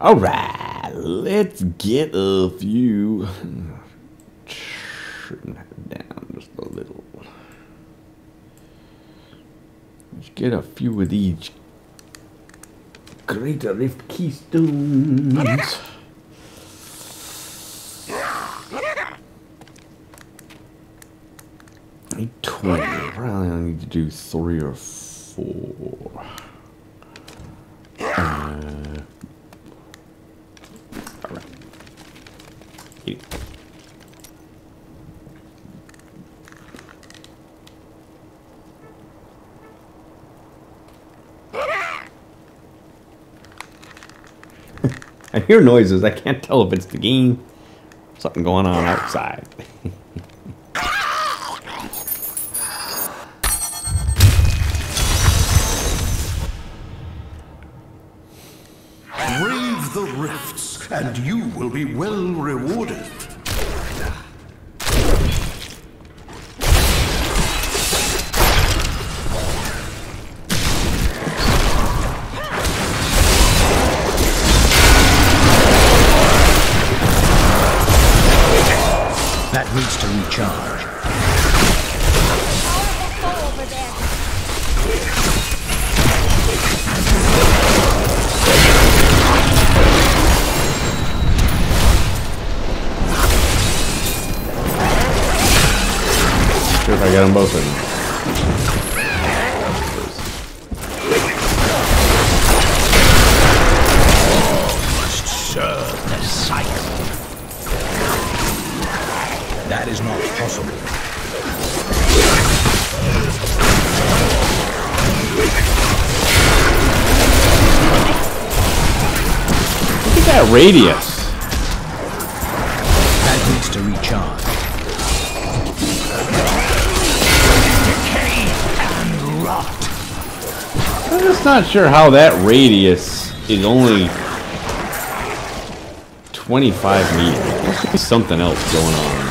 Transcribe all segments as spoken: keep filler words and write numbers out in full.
Alright, let's get a few. Knock it down just a little. Let's get a few of these Greater Rift Keystones. eight twenty. Probably I need to do three or four. Uh, Alright. Eight. I hear noises. I can't tell if it's the game. Something going on outside. Brave the rifts, and you will be well rewarded. That needs to recharge. Over there. Sure if I got them both in. Must serve the sight. That is not possible. Look at that radius. That needs to recharge. Decay and rot. I'm just not sure how that radius is only twenty-five meters. There must be something else going on.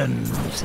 beckons.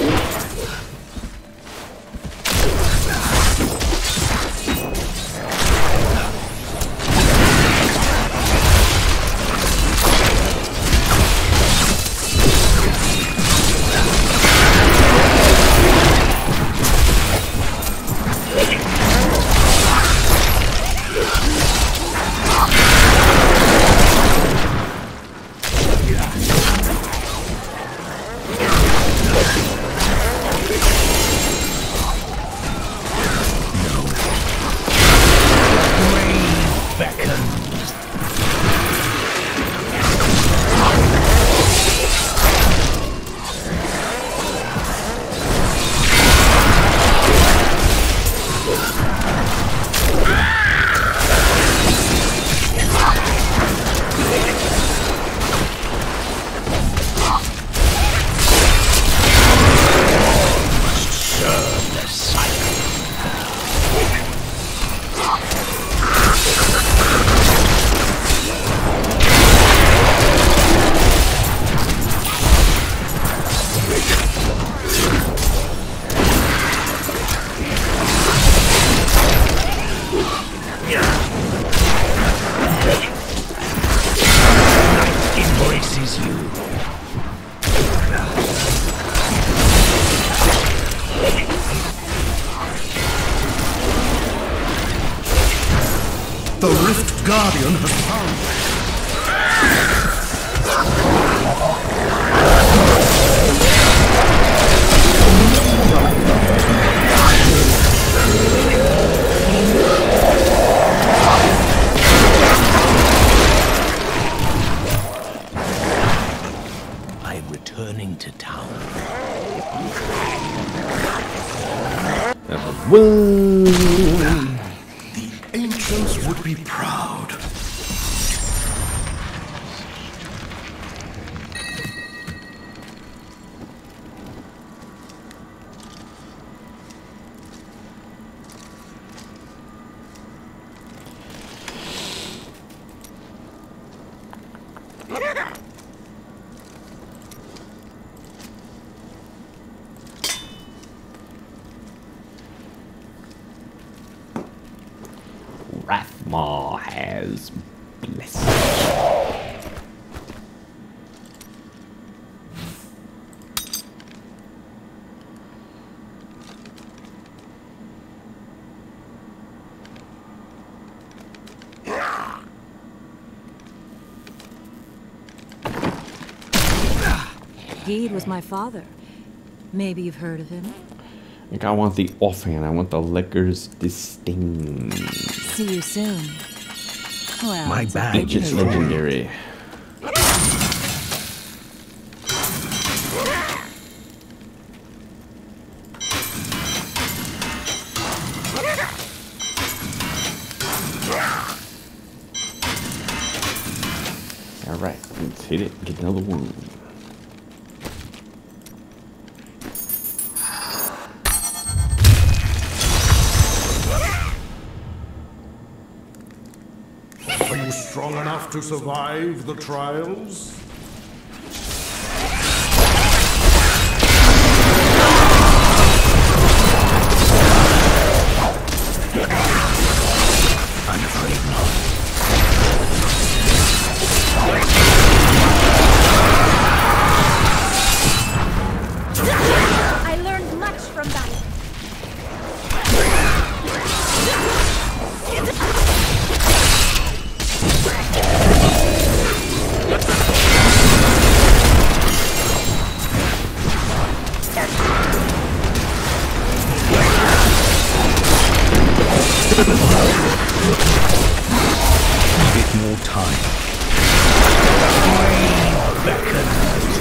The Rift Guardian has found. I'm returning to town. Woo! The ancients would be proud. Rathma has blessed. He was my father. Maybe you've heard of him. Like, I want the offhand. I want the liquor's disdain. See you soon. Well, My it's a badge big It's is hurt. legendary. Alright, let's hit it. Get another one. Are you strong enough to survive the trials? I'm afraid not. I learned much from that. A bit more time. Brave beckons.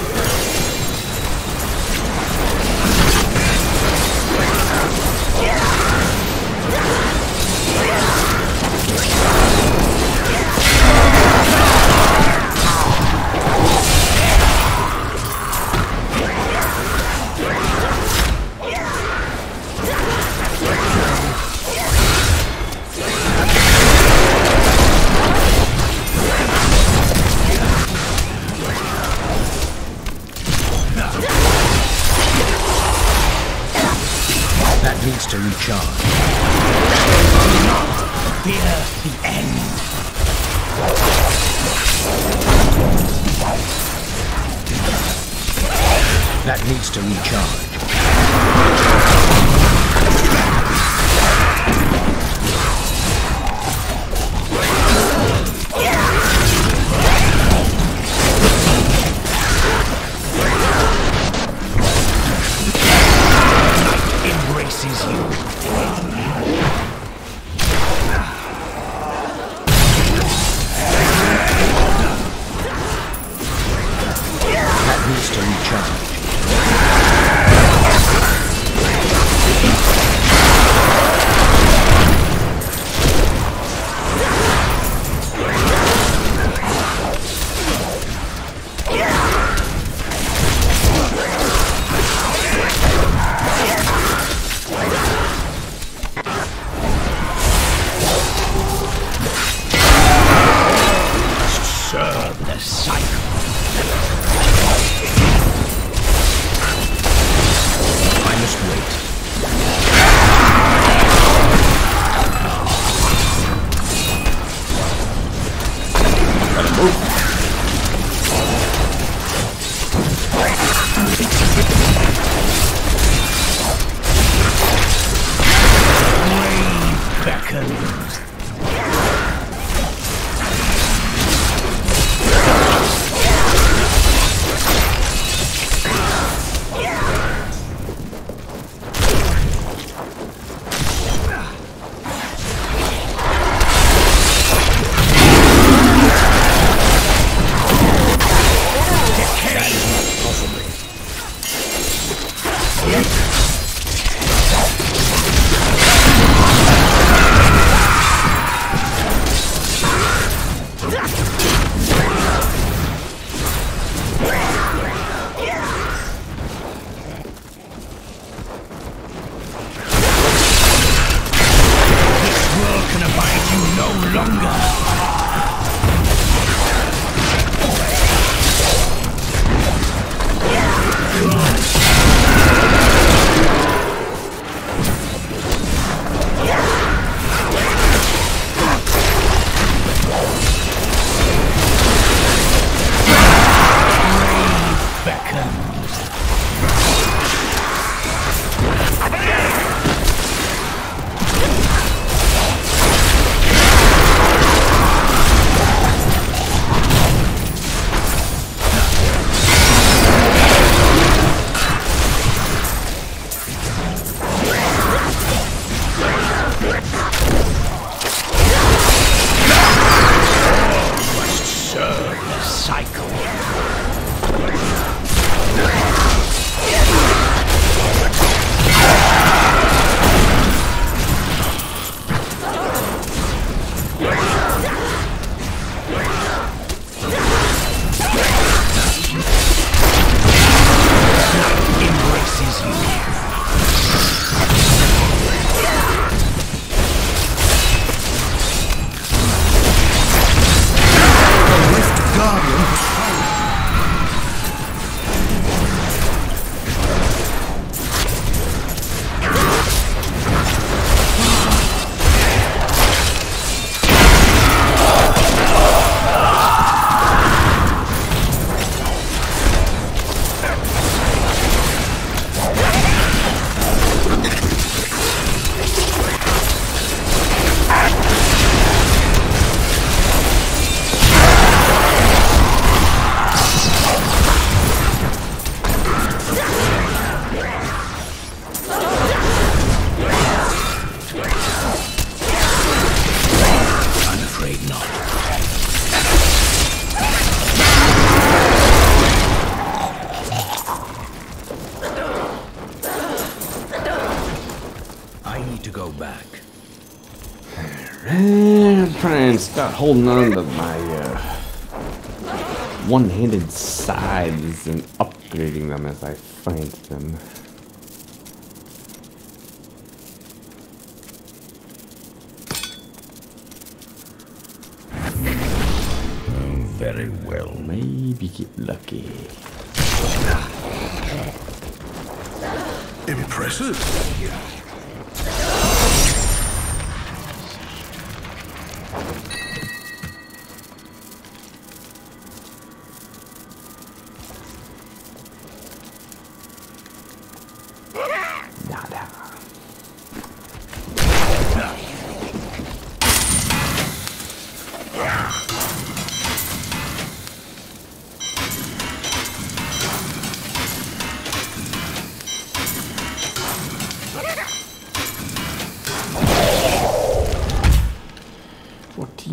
recharge. Do not fear the end. That needs to recharge. Embraces you. That needs to recharge. Serve the cycle. I must wait. Gotta move. Rain beckons. I'm trying to start holding on to my uh, one-handed scythes and upgrading them as I find them. Very well. Maybe get lucky. Impressive.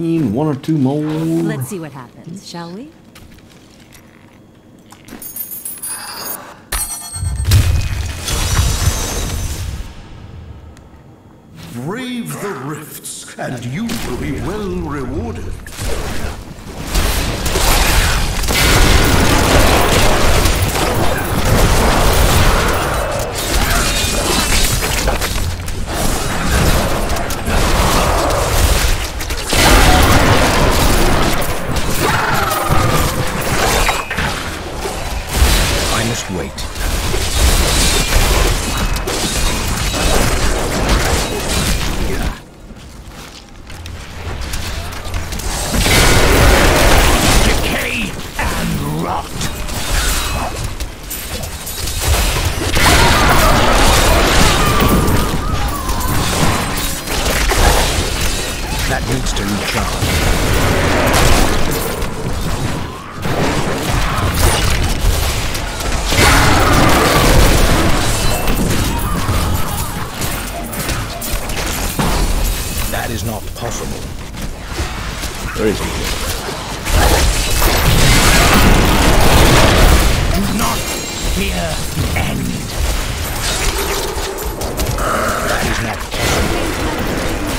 mean, one or two more. Let's see what happens, shall we? Brave the rifts, and you will be well rewarded. I must wait. Decay and rot. That needs to recharge. That is not possible. There is Do not fear the end. That is not possible.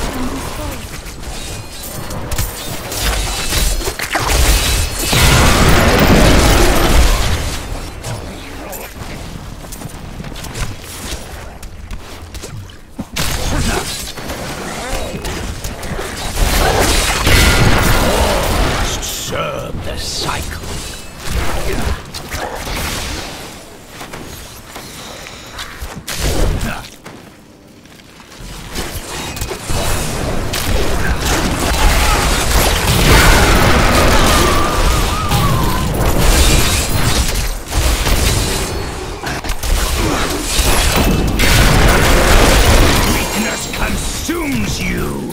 Must serve the cycle. Weakness consumes you.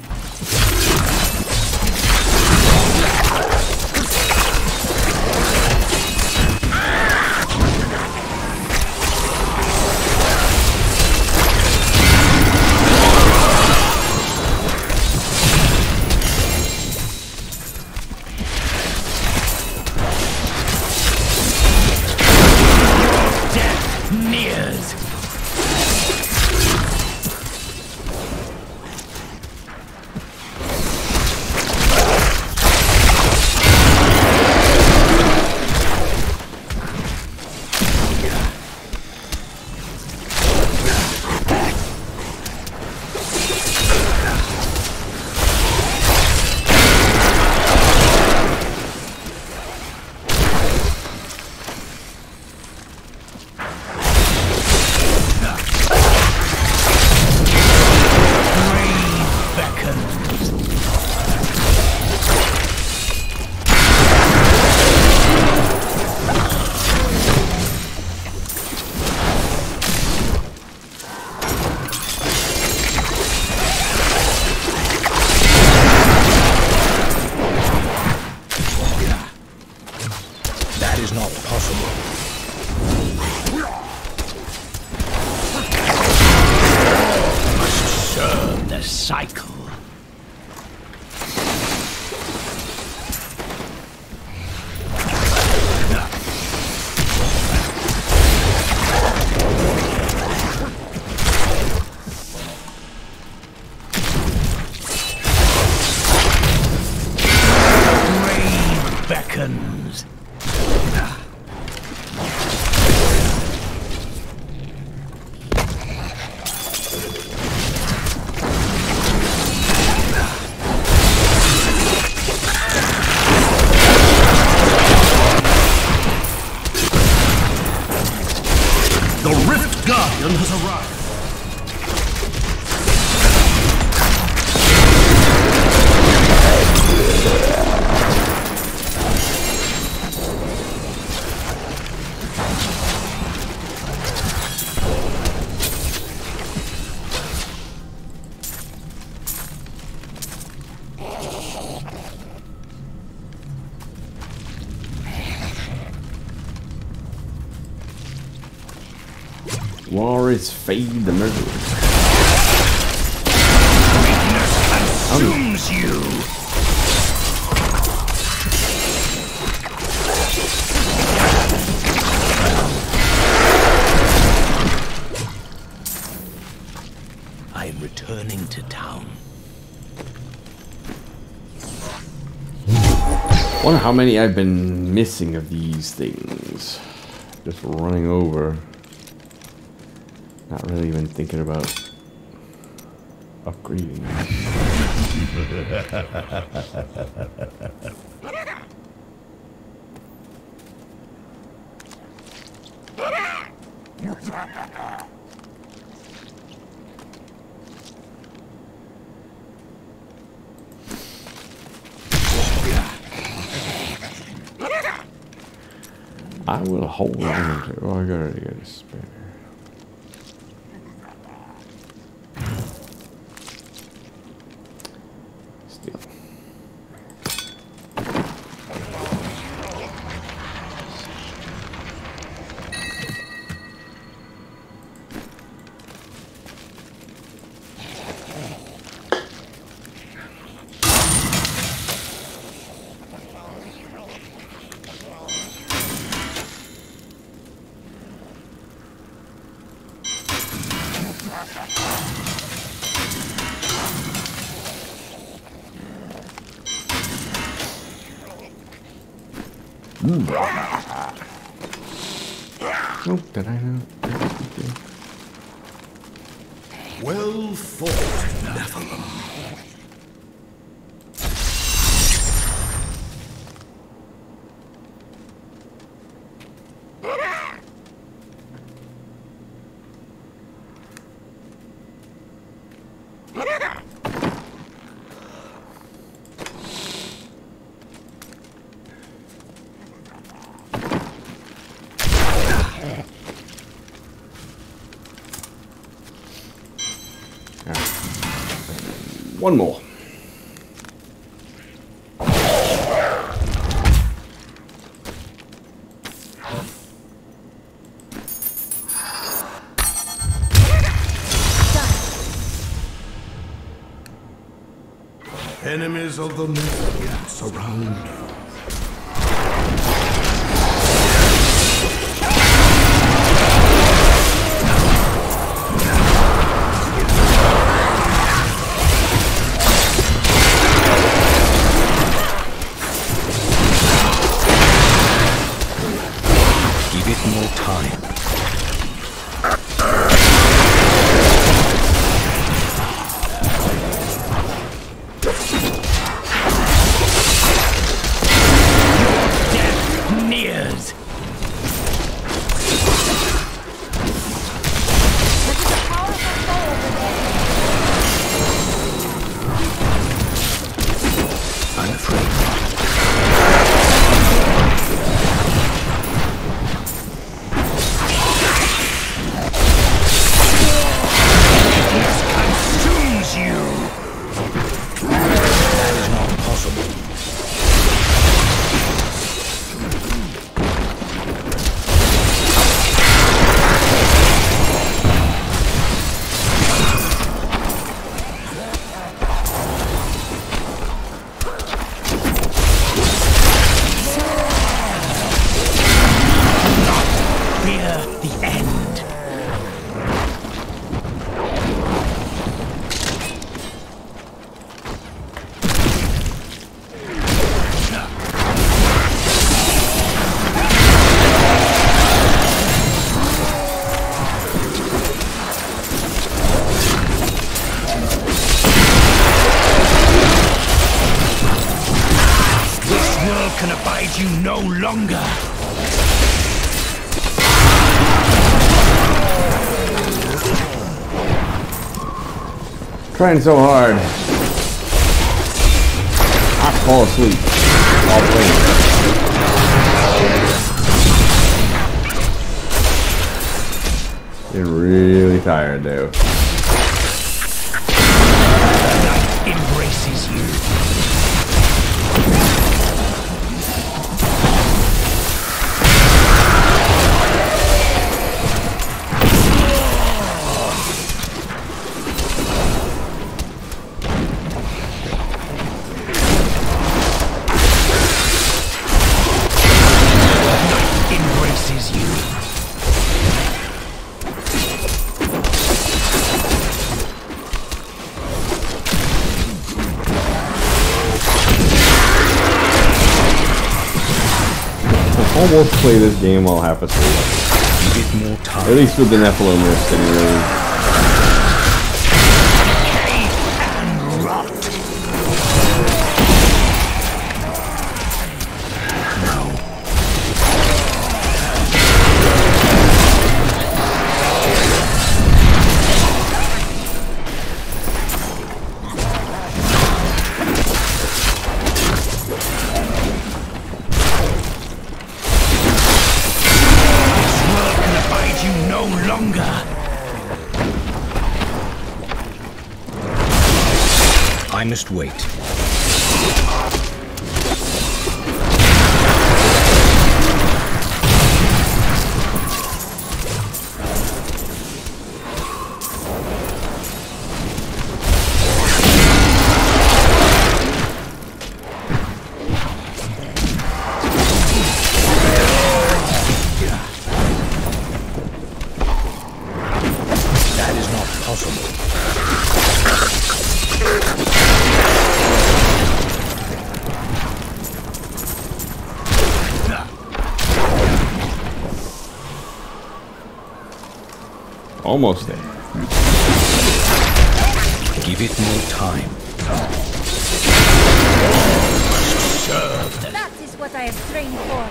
Death nears. Grave beckons. That is not possible. Must serve the cycle. Grave beckons. The Rift Guardian has arrived. War is Fade the Murderer. Weakness consumes you. Wonder how many I've been missing of these things. Just running over. Not really even thinking about upgrading. I will hold on to. Oh, I gotta get a spare. Still. Oh, did I know? Well fought, Nephalem. One more. Enemies of the Nephalem surround you. Can abide you no longer. Trying so hard. I fall asleep. All playing. Getting really tired though. Embraces you. almost play this game while half asleep. Give it more time. At least with the Nephalem rift, anyway. And rot. I must wait. That is not possible. Almost there. Give it more time. Serve. That is what I have trained for.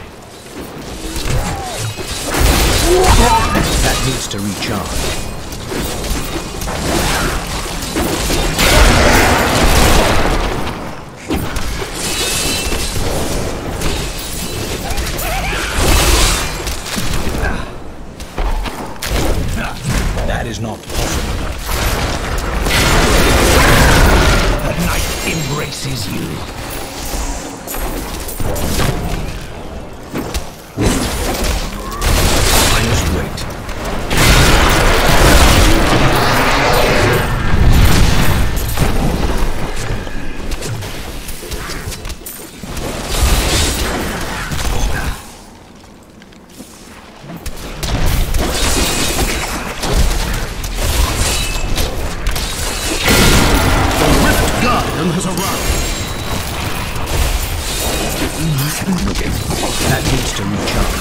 That needs to recharge. That is not possible. The night embraces you. I must wait. Has arrived. That needs to recharge.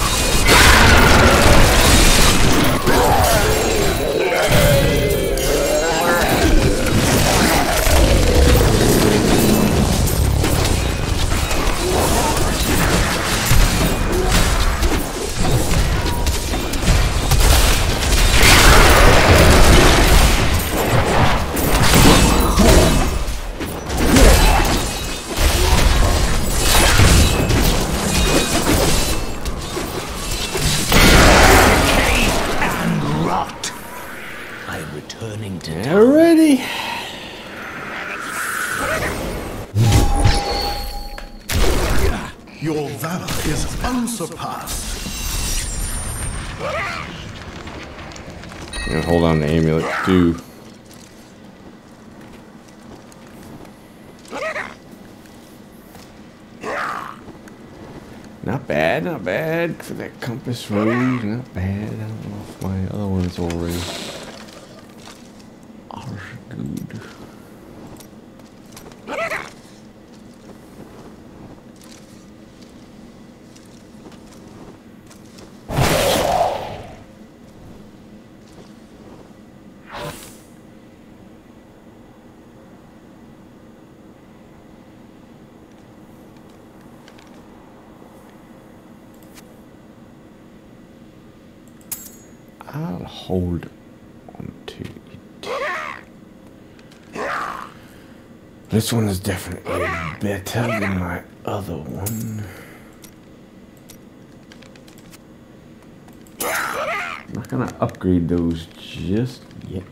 Returning to Already. Your valor is unsurpassed. And hold on to amulet too. Not bad, not bad for that compass road. Not bad. I don't know if my other one's already. Good. I'll hold on to it. This one is definitely better than my other one. I'm not gonna upgrade those just yet.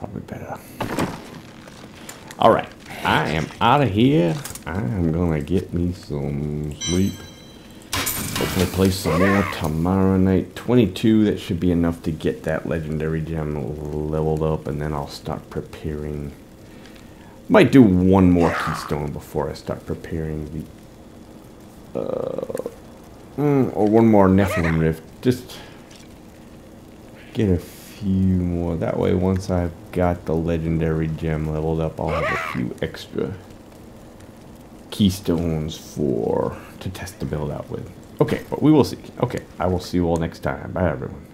probably better. Alright, I am out of here. I am gonna get me some sleep. Hopefully play some more tomorrow night. twenty-two, that should be enough to get that legendary gem leveled up, and then I'll start preparing. Might do one more keystone before I start preparing the... Uh, mm, or one more Nephalem rift. Just get a few more. That way, once I've got the legendary gem leveled up, I'll have a few extra keystones for to test the build out with. Okay, but we will see. Okay, I will see you all next time. Bye, everyone.